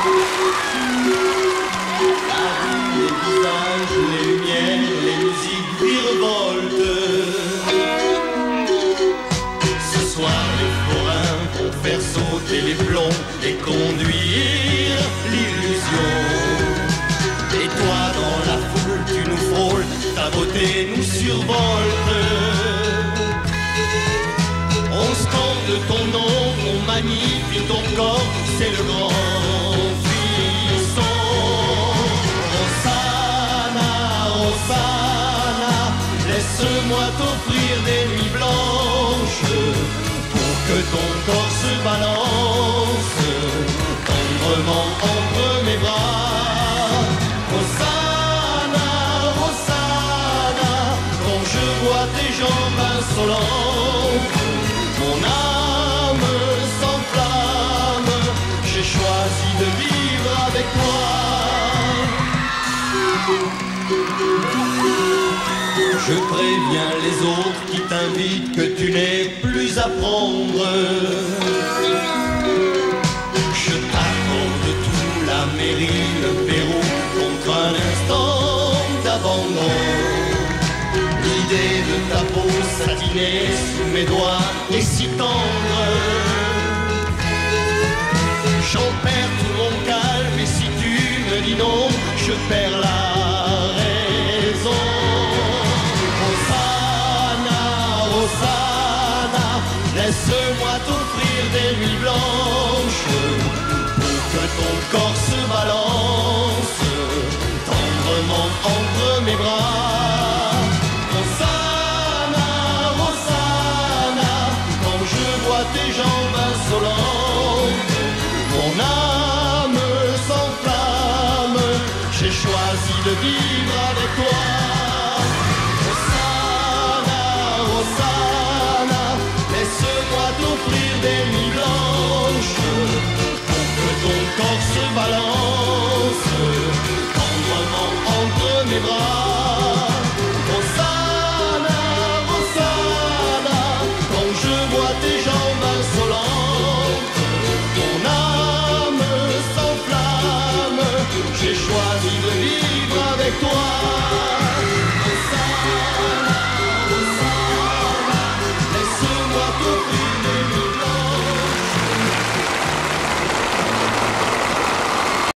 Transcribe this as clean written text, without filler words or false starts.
La vie, les visages, les lumières, les musiques virevoltent. Ce soir, les forains vont faire sauter les plombs et conduire l'illusion. Et toi, dans la foule, tu nous frôles, ta beauté nous survolte. On scande ton nom, on magnifie ton corps, c'est le grand frisson. Hosanna, Hosanna, laisse-moi t'offrir des nuits blanches pour que ton corps se balance tendrement entre mes bras. Hosanna, Hosanna, quand je vois tes jambes insolentes, mon âme s'enflamme, j'ai choisi de vivre avec toi. Je préviens les autres qui t'invitent que tu n'es plus à prendre. Je t'accorde tout, la mairie, le Pérou, contre un instant d'abandon. L'idée de ta peau satinée sous mes doigts est si tendre. J'en perds tout mon calme et si tu me dis non, je perds la raison. Hosanna, Hosanna, laisse-moi t'offrir des nuits blanches pour que ton corps se balance